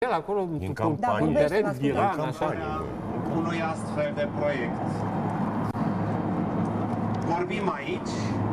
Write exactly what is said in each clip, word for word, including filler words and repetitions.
el acolo, Din cu, da, cu teren, Viran, așa. Unui astfel de proiect. Vorbim aici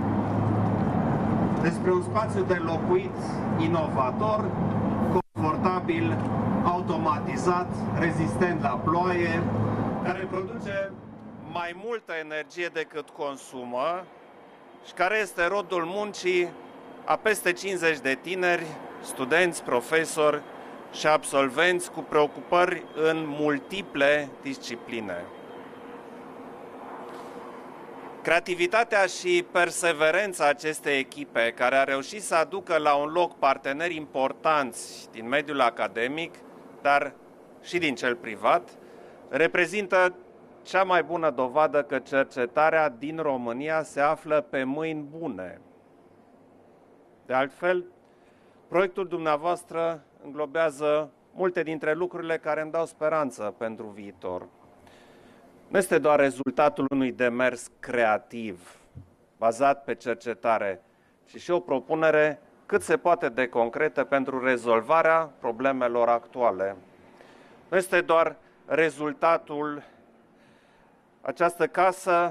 despre un spațiu de locuit inovator, confortabil, automatizat, rezistent la ploaie, care produce mai multă energie decât consumă și care este rodul muncii a peste cincizeci de tineri, studenți, profesori și absolvenți cu preocupări în multiple discipline. Creativitatea și perseverența acestei echipe, care a reușit să aducă la un loc parteneri importanți din mediul academic, dar și din cel privat, reprezintă cea mai bună dovadă că cercetarea din România se află pe mâini bune. De altfel, proiectul dumneavoastră înglobează multe dintre lucrurile care îmi dau speranță pentru viitor. Nu este doar rezultatul unui demers creativ, bazat pe cercetare, ci și o propunere cât se poate de concretă pentru rezolvarea problemelor actuale. Nu este doar rezultatul această casă,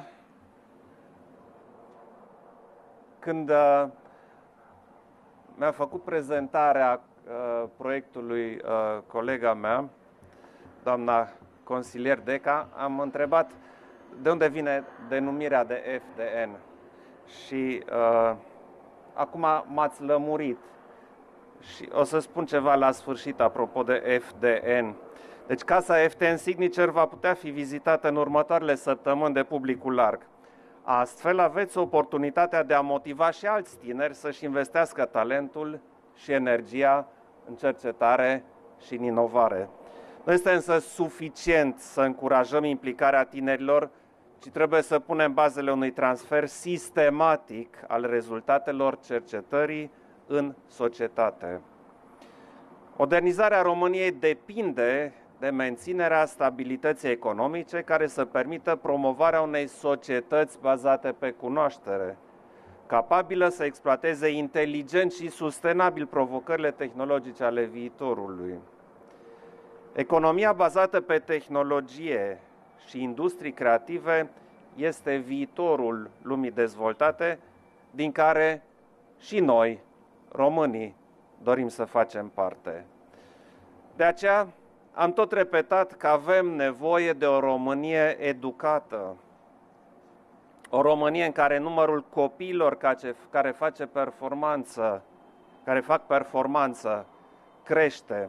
când uh, mi-a făcut prezentarea uh, proiectului uh, colega mea, doamna consilier Deca, am întrebat de unde vine denumirea de F D N și uh, acum m-ați lămurit și o să spun ceva la sfârșit apropo de F D N. Deci casa F D N Signature va putea fi vizitată în următoarele săptămâni de publicul larg. Astfel aveți oportunitatea de a motiva și alți tineri să-și investească talentul și energia în cercetare și în inovare. Nu este însă suficient să încurajăm implicarea tinerilor, ci trebuie să punem bazele unui transfer sistematic al rezultatelor cercetării în societate. Modernizarea României depinde de menținerea stabilității economice care să permită promovarea unei societăți bazate pe cunoaștere, capabilă să exploateze inteligent și sustenabil provocările tehnologice ale viitorului. Economia bazată pe tehnologie și industrii creative este viitorul lumii dezvoltate, din care și noi, românii, dorim să facem parte. De aceea am tot repetat că avem nevoie de o Românie educată, o Românie în care numărul copiilor care face performanță, care fac performanță crește.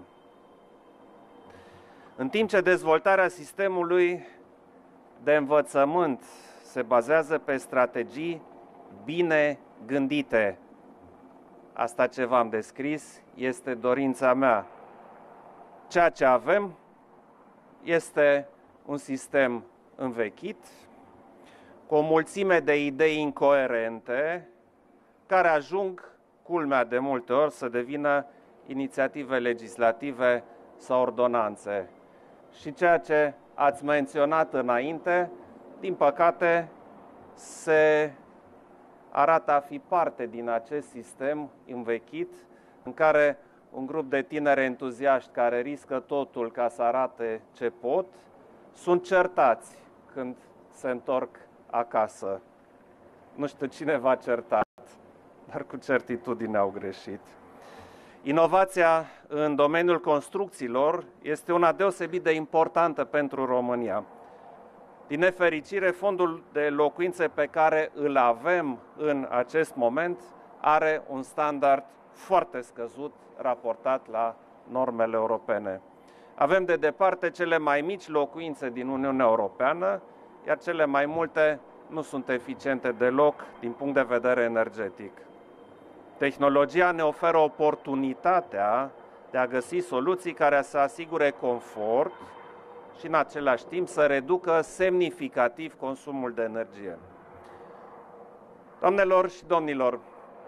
În timp ce dezvoltarea sistemului de învățământ se bazează pe strategii bine gândite. Asta ce v-am descris este dorința mea. Ceea ce avem este un sistem învechit, cu o mulțime de idei incoerente, care ajung, culmea de multe ori, să devină inițiative legislative sau ordonanțe. Și ceea ce ați menționat înainte, din păcate, se arată a fi parte din acest sistem învechit, în care un grup de tineri entuziaști care riscă totul ca să arate ce pot, sunt certați când se întorc acasă. Nu știu cine v-a certat, dar cu certitudine au greșit. Inovația în domeniul construcțiilor este una deosebit de importantă pentru România. Din nefericire, fondul de locuințe pe care îl avem în acest moment are un standard foarte scăzut raportat la normele europene. Avem de departe cele mai mici locuințe din Uniunea Europeană, iar cele mai multe nu sunt eficiente deloc din punct de vedere energetic. Tehnologia ne oferă oportunitatea de a găsi soluții care să asigure confort și în același timp să reducă semnificativ consumul de energie. Doamnelor și domnilor,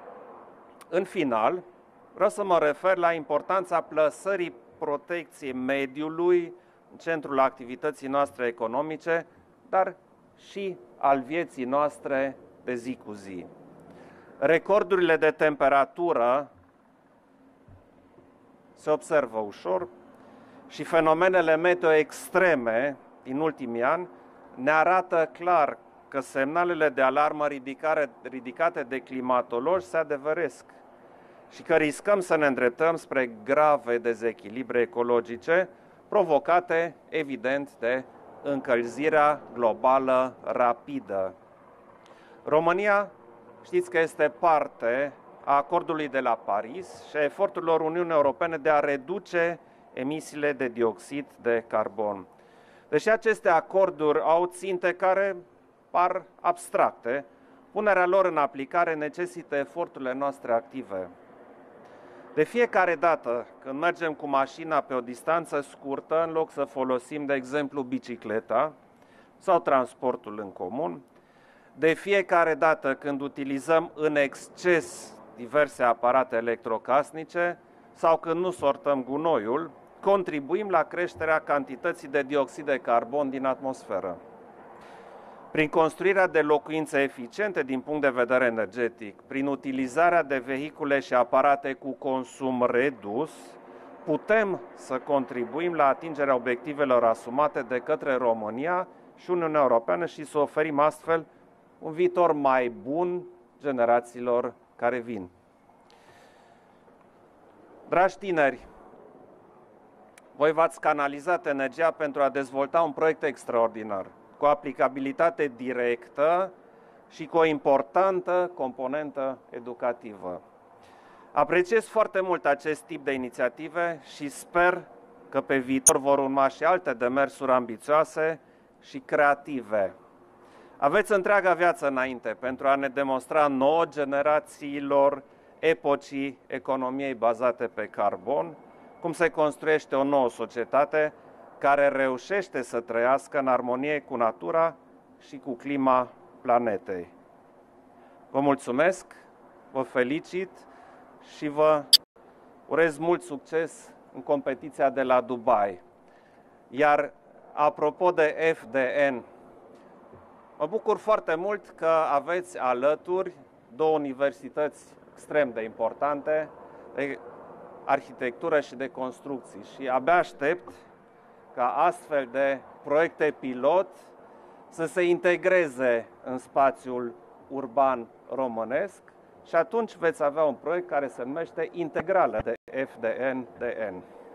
în final, vreau să mă refer la importanța plasării protecției mediului în centrul activității noastre economice, dar și al vieții noastre de zi cu zi. Recordurile de temperatură se observă ușor, și fenomenele meteo extreme din ultimii ani ne arată clar că semnalele de alarmă ridicare, ridicate de climatologi se adeveresc și că riscăm să ne îndreptăm spre grave dezechilibre ecologice provocate, evident, de încălzirea globală rapidă. România, știți că este parte a acordului de la Paris și a eforturilor Uniunii Europene de a reduce emisiile de dioxid de carbon. Deși aceste acorduri au ținte care par abstracte, punerea lor în aplicare necesită eforturile noastre active. De fiecare dată când mergem cu mașina pe o distanță scurtă, în loc să folosim, de exemplu, bicicleta sau transportul în comun, de fiecare dată când utilizăm în exces diverse aparate electrocasnice sau când nu sortăm gunoiul, contribuim la creșterea cantității de dioxid de carbon din atmosferă. Prin construirea de locuințe eficiente din punct de vedere energetic, prin utilizarea de vehicule și aparate cu consum redus, putem să contribuim la atingerea obiectivelor asumate de către România și Uniunea Europeană și să oferim astfel un viitor mai bun generațiilor care vin. Dragi tineri, voi v-ați canalizat energia pentru a dezvolta un proiect extraordinar, cu aplicabilitate directă și cu o importantă componentă educativă. Apreciez foarte mult acest tip de inițiative și sper că pe viitor vor urma și alte demersuri ambițioase și creative. Aveți întreaga viață înainte pentru a ne demonstra nouă generațiilor epocii economiei bazate pe carbon, cum se construiește o nouă societate care reușește să trăiască în armonie cu natura și cu clima planetei. Vă mulțumesc, vă felicit și vă urez mult succes în competiția de la Dubai. Iar apropo de F D N, mă bucur foarte mult că aveți alături două universități extrem de importante, de arhitectură și de construcții. Și abia aștept ca astfel de proiecte pilot să se integreze în spațiul urban românesc și atunci veți avea un proiect care se numește Integrală de F D N D N.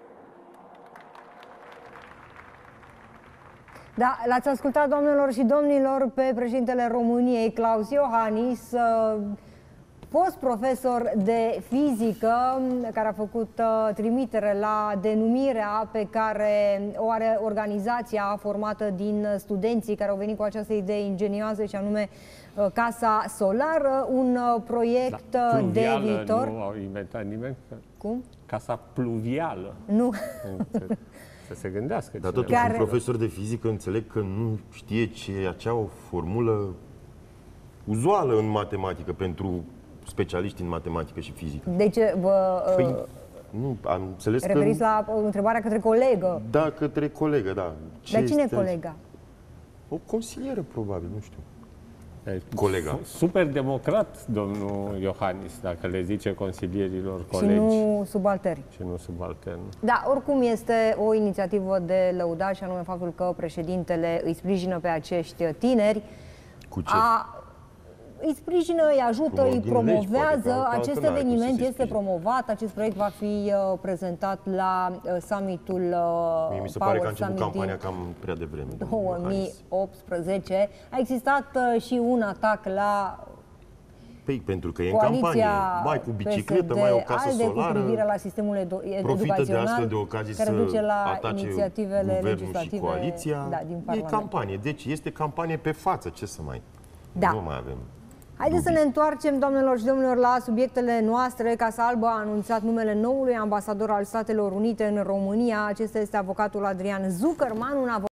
Da, l-ați ascultat, doamnelor și domnilor, pe președintele României, Klaus Iohannis, fost profesor de fizică, care a făcut trimitere la denumirea pe care o are organizația formată din studenții care au venit cu această idee ingenioasă și anume Casa Solară, un proiect da, de viitor. Nu au inventat nimeni? Cum? Casa pluvială. Nu. Să se gândească. Dar totuși care... un profesor de fizică înțeleg că nu știe ce e acea o formulă uzuală în matematică pentru specialiști în matematică și fizică. De ce vă... Păi, uh, nu, am înțeles referiți că... la întrebarea către colegă. Da, către colegă, da. Ce Dar cine e colega? O consilieră, probabil, nu știu. Colega. Super democrat, domnul Iohannis, dacă le zice consilierilor colegi. Și nu subalterni. Și nu subalterni. Da, oricum este o inițiativă de lăudat și anume faptul că președintele îi sprijină pe acești tineri. Cu ce? A, îi sprijină, îi ajută, îi promovează. Acest eveniment este promovat, acest proiect va fi uh, prezentat la uh, summitul uh, Mie mi se Power pare că a început Summit campania cam prea devreme. două mii optsprezece. A existat uh, și un atac la Păi, pentru că e în campanie, mai cu bicicletă, mai o casă ALDE, solară, cu privire la sistemul edu profită de astfel de ocazii care să duce la atace inițiativele guvernul și coaliția. Da, din e campanie, deci este campanie pe față, ce să mai... Da. Nu mai avem. Haideți să ne întoarcem, doamnelor și domnilor, la subiectele noastre. Casa Albă a anunțat numele noului ambasador al Statelor Unite în România. Acesta este avocatul Adrian Zuckerman, un avocat